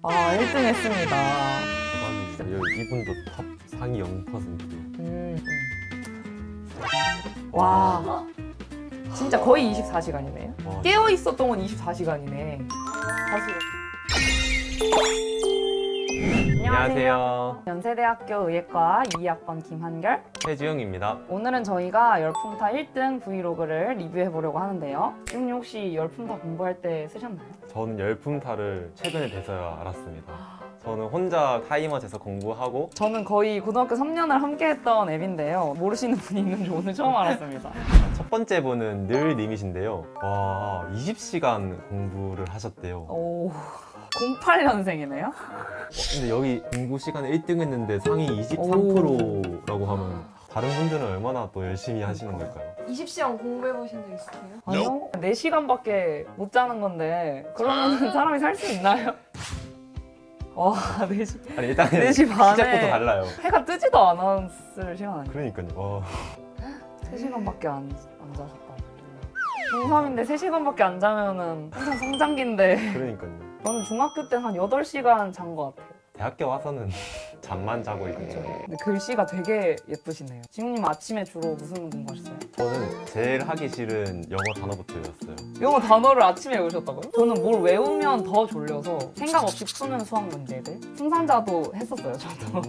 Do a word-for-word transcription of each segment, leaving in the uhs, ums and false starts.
아, 일 등 했습니다. 대박입니다. 이분도 탑 상위 영 퍼센트. 음, 음. 와, 진짜 거의 이십사 시간이네요. 와, 깨어 있었던 건 이십사 시간이네. 사실. 안녕하세요. 연세대학교 의예과 이 학번 김한결. 최지영입니다. 오늘은 저희가 열품타 일 등 브이로그를 리뷰해보려고 하는데요. 지금 혹시 열품타 공부할 때 쓰셨나요? 저는 열품타를 최근에 돼서야 알았습니다. 저는 혼자 타이머 재서 공부하고 저는 거의 고등학교 삼 년을 함께 했던 앱인데요. 모르시는 분이 있는 줄 오늘 처음 알았습니다. 첫 번째 분은 늘 님이신데요. 와, 이십 시간 공부를 하셨대요. 오, 공팔 년생이네요? 어, 근데 여기 공부 시간에 일 등 했는데 상위 이십삼 퍼센트라고 하면 다른 분들은 얼마나 또 열심히 하시는 걸까요? 이십 시간 공부해보신 적 있으세요? 아니요. 네 시간밖에 못 자는 건데 그러면 사람이 살 수 있나요? 와, 네 시. 아니 일단 네 시 반에 시작부터 달라요. 해가 뜨지도 않았을 시간 아니에요? 그러니까요. 와. 세 시간밖에 안, 안 자셨다. 중삼인데 세 시간밖에 안 자면은 항상 성장기인데 그러니까요. 저는 중학교 때 한 여덟 시간 잔 것 같아요. 대학교 와서는 잠만 자고 있죠. 근데 글씨가 되게 예쁘시네요. 지훈님 아침에 주로 무슨 공부하셨어요? 저는 제일 하기 싫은 영어 단어부터 외웠어요. 영어 단어를 아침에 외우셨다고요? 저는 뭘 외우면 더 졸려서 생각 없이 푸는 수학 문제들. 승산자도 했었어요, 저도.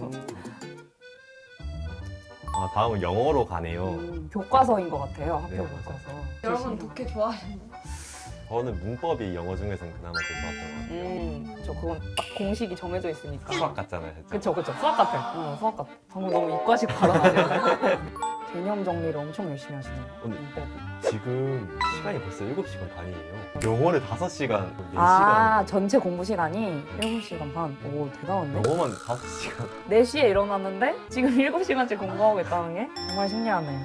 아, 다음은 영어로 가네요. 음, 교과서인 것 같아요, 학교 네, 교과서. 여러분 독해 좋아하셨나요? 저는 문법이 영어 중에서는 그나마 제일 좋았던 것 같아요. 음, 저 그건 딱 공식이 정해져 있으니까. 수학 같잖아요, 진짜. 그쵸, 그쵸. 수학 같아. 응, 수학 같아. 방금 너무 이과식 발언하네요. 개념 정리를 엄청 열심히 하시네요. 오늘 문법. 지금 시간이 벌써 일곱 시간 반이에요. 영어를 다섯 시간, 네 시간. 아, 전체 공부 시간이 일곱 시간 반. 오, 대단한데? 영어만 다섯 시간. 네 시에 일어났는데 지금 일곱 시간째 공부하고 있다는 게 정말 신기하네요.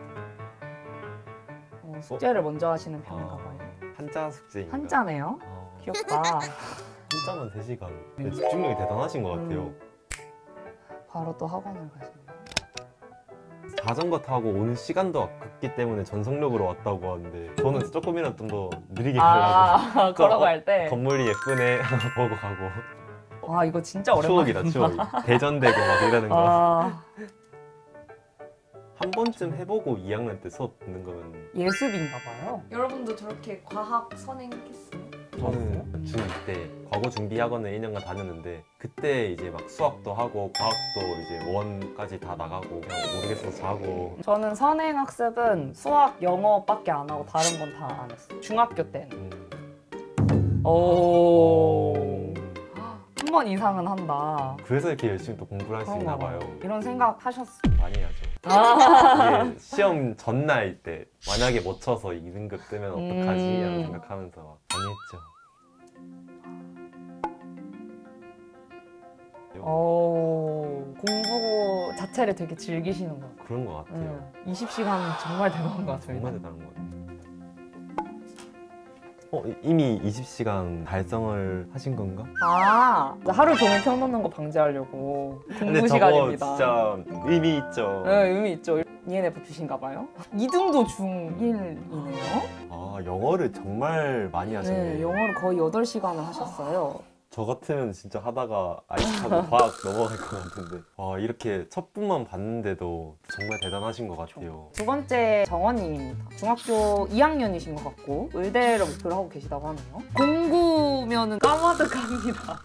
어, 숙제를 먼저 하시는 편인가 봐요. 한자 숙제인가? 한자네요. 아, 귀엽다. 한자만 세 시간. 네, 집중력이 대단하신 것 같아요. 음. 바로 또 학원을 가시네요. 자전거 타고 오는 시간도 아깝기 때문에 전속력으로 왔다고 하는데 저는 조금이라도 좀 더 느리게 아, 가려고 걸어갈 때. 건물이 예쁘네 보고 가고. 와, 이거 진짜 오랜만이다. 추억이다, 추억. 대전되고 막 이러는 거. 아, 한 번쯤 해보고 이 학년 때 수업 듣는 거면 예습인가 봐요. 여러분도 저렇게 과학 선행했어요? 저는 중이 때 과거 준비학원을 일 년간 다녔는데 그때 이제 막 수학도 하고 과학도 이제 원까지 다 나가고 그냥 모르겠어서 자고. 저는 선행학습은 수학, 영어밖에 안 하고 다른 건 다 안 했어요. 중학교 때는. 음. 오. 한 번 이상은 한다. 그래서 이렇게 열심히 또 공부를 할 수 있나 그런가 봐요. 봐요. 이런 생각 하셨어요? 많이 하죠. 아. 이게 시험 전날 때 만약에 못 쳐서 이 등급 뜨면 어떡하지? 음. 라는 생각하면서 막 많이 했죠. 오, 공부 자체를 되게 즐기시는 것 같아요. 그런 것 같아요. 음, 이십 시간 정말 대단한 것 같습니다. 정말 대단한 것 같아요. 어, 이- 이미 이십 시간 달성을 하신 건가? 아, 하루 종일 켜놓는 거 방지하려고 공부 근데 시간입니다. 저거 진짜 의미 있죠. 네, 의미 있죠. 이엔에프피신가 봐요. 이 등도 중일이네요. 아, 영어를 정말 많이 하셨네. 네, 영어를 거의 여덟 시간을 하셨어요. 저 같으면 진짜 하다가 아이스하고 과학 넘어갈 것 같은데. 와, 이렇게 첫 분만 봤는데도 정말 대단하신 것 같아요. 두 번째 정원님입니다. 중학교 이 학년이신 것 같고 의대를 목표로 하고 계시다고 하네요. 공구면은 까마득합니다.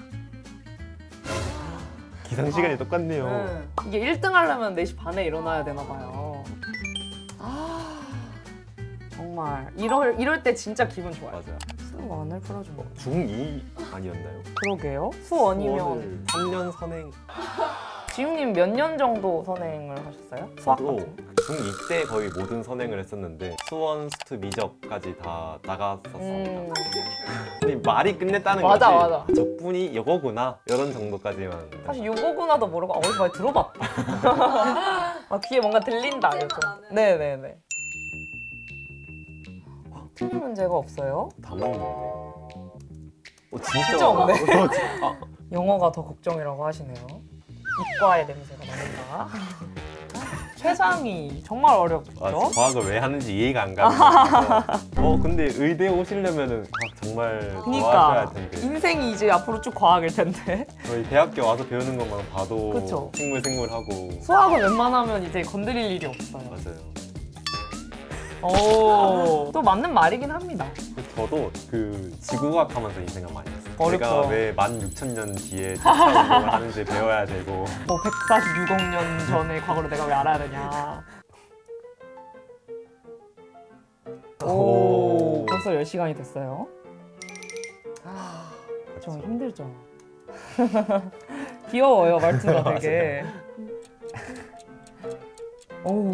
기상 시간이 똑같네요. 네. 이게 일 등 하려면 네 시 반에 일어나야 되나 봐요. 아, 정말 이럴, 이럴 때 진짜 기분 좋아요. 맞아요. 수원을 풀어준 거. 중이 아니었나요? 그러게요. 수원이면 삼 년 선행. 지훈님 몇 년 정도 선행을 하셨어요? 수학 저도 같은 거? 중이 때 거의 모든 선행을 했었는데 수원, 수투, 미적까지 다 나갔었습니다. 음, 근데 말이 끝냈다는 맞아, 거지. 맞아. 아, 저분이 이거구나 이런 정도까지만. 사실 요거구나도 모르고 아, 어디서 많이 들어봤다. 아, 귀에 뭔가 들린다. 이렇게. 나는. 네네네. 틀린 문제가 없어요. 다 맞는데. 어, 진짜, 진짜 없네. 어, 진- 아, 영어가 더 걱정이라고 하시네요. 이과의 냄새가 나는가? 세상이 정말 어렵죠? 아, 과학을 왜 하는지 이해가 안 가는 거예요. 어 근데 의대 오시려면은 과학 정말 좋아하셔야 그니까 텐데. 인생이 이제 앞으로 쭉 과학일 텐데. 저희 대학교 와서 배우는 것만 봐도 그쵸. 생물 생물하고. 수학은 웬만하면 이제 건드릴 일이 없어요. 맞아요. 오, 또 맞는 말이긴 합니다. 저도 그 지구과학 하면서 이 생각 많이 했어요. 어렵죠. 내가 왜 만 육천 년 뒤에 차차 운동을 하는지 배워야 되고. 뭐 백사십육억 년 전의 과거를 내가 왜 알아야 되냐. 오, 오. 벌써 열 시간이 됐어요. 아, 좀 힘들죠. 귀여워요, 말투가 되게. 오.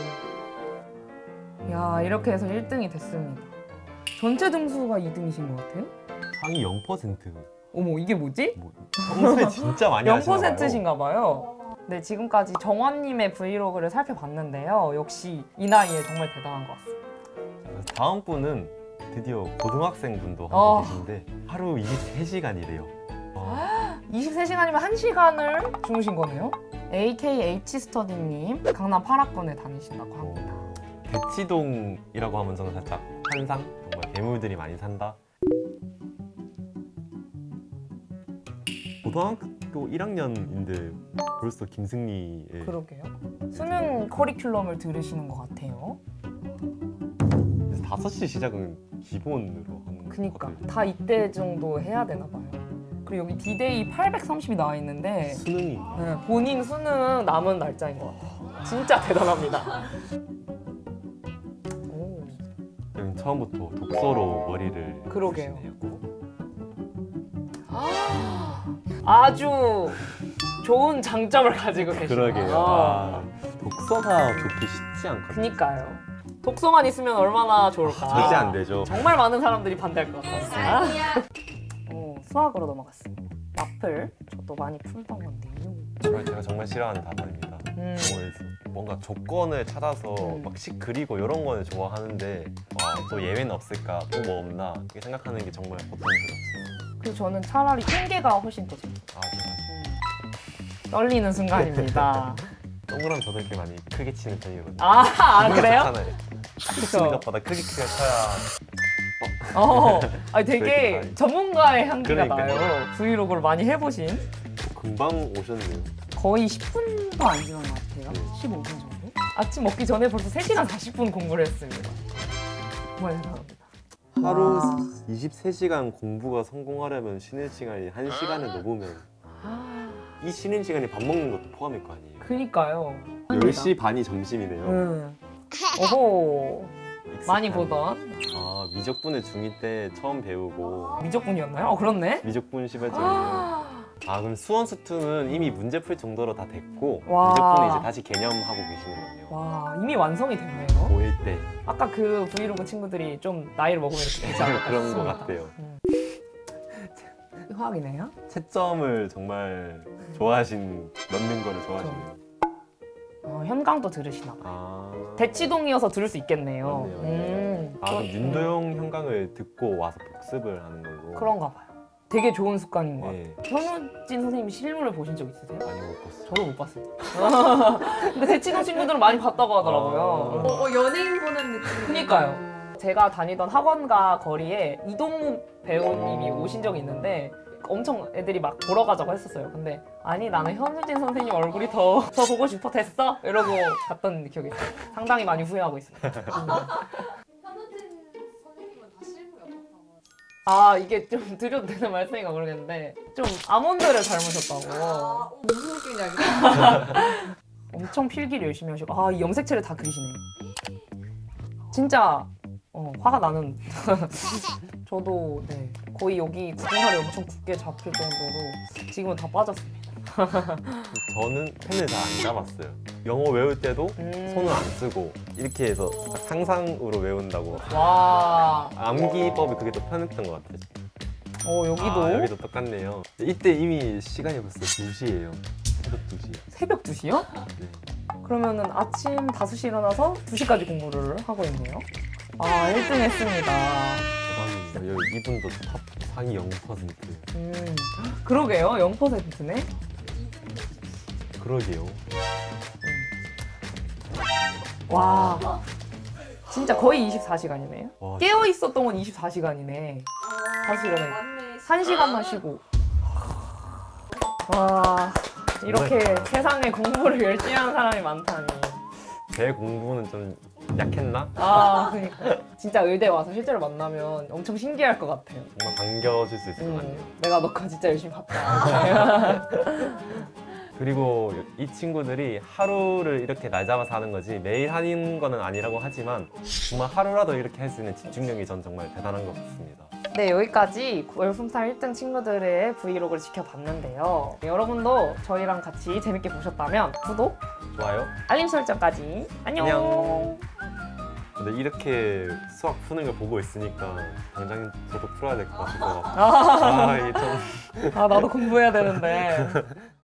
야, 이렇게 해서 일 등이 됐습니다. 전체 등수가 이 등이신 것 같아요? 상위 영 퍼센트. 어머, 이게 뭐지? 뭐, 평소에 진짜 많이 영 하시나 봐요. 퍼센트신가 봐요. 네, 지금까지 정원님의 브이로그를 살펴봤는데요. 역시 이 나이에 정말 대단한 것 같습니다. 그래서 다음 분은 드디어 고등학생 분도 한 분 어. 계신데 하루 이십세 시간이래요. 아, 이십세 시간이면 한 시간을 주무신 거네요? 에이케이에이치 스터디님, 강남 팔 학번에 다니신다고 합니다. 대치동이라고 하면 저는 살짝 환상? 정말 괴물들이 많이 산다? 고등학교 일 학년인데 벌써 김승리의 그러게요. 수능 커리큘럼을 들으시는 것 같아요. 그래서 다섯 시 시작은 기본으로 하는 그니까 것 같아요. 다 이때 정도 해야 되나 봐요. 그리고 여기 디데이 팔백삼십이 나와 있는데 수능이 네, 본인 수능 남은 날짜인 것 같아요. 진짜 대단합니다. 오, 여긴 처음부터 독서로 머리를 그러게요. 쓰시네요. 아주 좋은 장점을 가지고 계시네요. 그러게요. 아, 아, 독서가 좋기 쉽지 않거든요. 그니까요. 독서만 있으면 얼마나 좋을까. 절대 안 되죠. 정말 많은 사람들이 반대할 것 같아요. 오, 수학으로 넘어갔습니다. 마플 저도 많이 풀던 건데요. 정말 제가 정말 싫어하는 단어입니다. 음. 영어에서 뭔가 조건을 찾아서 음. 막 식 그리고 이런 거는 좋아하는데 아, 또 예외는 없을까? 또 뭐 없나? 이렇게 생각하는 게 정말 고통스럽어요. 그리고 저는 차라리 통계가 훨씬 더 좋아요. 아, 제가 음. 떨리는 순간입니다. 동그라미 저도 이렇게 많이 크게 치는 편이거든요. 아, 아 그래요? 좋잖아요. 그쵸. 치는 것보다 크게 크게 쳐야 어, 아니 그렇게 되게 다행. 전문가의 향기가 그러니까요. 나요. 브이로그를 많이 해보신. 금방 오셨네요. 거의 십 분도 안 지난 것 같아요. 네. 십오 분 정도? 아침 먹기 전에 벌써 세 시간 사십 분 공부를 했습니다. 정말 대단합니다. 하루 와. 이십세 시간 공부가 성공하려면 쉬는 시간이 한 시간을 넘으면 이 쉬는 시간이 밥 먹는 것도 포함일 거 아니에요. 그니까요. 열 시 반이 점심이네요. 응. 오호. 많이 익숙한. 보던 아, 미적분을 중이 때 처음 배우고 미적분이었나요? 어, 그렇네. 미적분 시발점이요. 아, 아, 그럼 수원 수투는 이미 문제 풀 정도로 다 됐고 와. 미적분은 이제 다시 개념하고 계시는 거네요. 와, 이미 완성이 됐네요. 고일 때 아까 그 브이로그 친구들이 좀 나이를 먹으면 이렇게 되지 않을까 그런 거 싶습니다. 같아요. 음. 화학이네요. 채점을 정말 좋아하신 넣는 거를 좋아하시네요. 어, 현강도 들으시나 봐요. 아, 대치동이어서 들을 수 있겠네요. 맞네요. 음, 아, 그럼 그- 윤도영 현강을 듣고 와서 복습을 하는 걸로. 그런가 봐요. 되게 좋은 습관인 것 같아요. 네, 현우진 선생님이 실물을 보신 적 있으세요? 많이 못 봤어요. 저도 못 봤어요. 근데 대치동 친구들은 많이 봤다고 하더라고요. 아. 어, 어, 연예인 보는 느낌. 그니까요. 제가 다니던 학원가 거리에 이동묵 배우님이 오신 적이 있는데 엄청 애들이 막 보러 가자고 했었어요. 근데 아니 나는 현우진 선생님 얼굴이 더, 더 보고 싶어 됐어? 이러고 갔던 기억이 있어요. 상당히 많이 후회하고 있습니다. 현우진 선생님은 다 실물이 어떻다고? 아 이게 좀 드려도 되는 말씀인가 모르겠는데 좀 아몬드를 닮으셨다고. 아, 어, 무슨 느낌이냐 이거? 엄청 필기를 열심히 하시고 아 이 염색체를 다 그리시네요. 진짜 어, 화가 나는 저도 네, 거의 여기 구분살이 엄청 굳게 잡힐 정도로 지금은 다 빠졌습니다. 저는 펜을 잘 안 잡았어요. 영어 외울 때도 음. 손을 안 쓰고 이렇게 해서 딱 상상으로 외운다고. 와, 암기법이 그게 더 편했던 것 같아요. 어 여기도 아, 여기도 똑같네요. 이때 이미 시간이 벌써 두 시예요. 새벽 두 시. 새벽 두 시요? 네. 그러면은 아침 다섯 시에 일어나서 두 시까지 공부를 하고 있네요. 아 일 등 했습니다. 대박입니다. 여기 이분도 탑 상위 영 퍼센트. 음, 그러게요. 영 퍼센트네. 그러게요. 와 진짜 거의 이십사 시간이네요. 와, 깨어 있었던 건 이십사 시간이네. 다시 일어나. 맞네. 한 시간만 쉬고. 와 이렇게 세상에 공부를 열심히 하는 사람이 많다니. 제 공부는 좀 약했나? 아 그러니까 진짜 의대 와서 실제로 만나면 엄청 신기할 것 같아요. 정말 반겨줄 수 있을 것 같아요. 음, 내가 너 거 진짜 열심히 봤다. 그리고 이 친구들이 하루를 이렇게 날 잡아서 하는 거지 매일 하는 거는 아니라고 하지만 정말 하루라도 이렇게 할 수 있는 집중력이 전 정말 대단한 것 같습니다. 네 여기까지 월품살 일 등 친구들의 브이로그를 지켜봤는데요. 여러분도 저희랑 같이 재밌게 보셨다면 구독, 좋아요? 알림 설정까지 안녕. 안녕. 근데 이렇게 수학 푸는 걸 보고 있으니까 당장 저도 풀어야 될 것 같을 것 같아요. 아, 아, 이게 좀 아 나도 공부해야 되는데.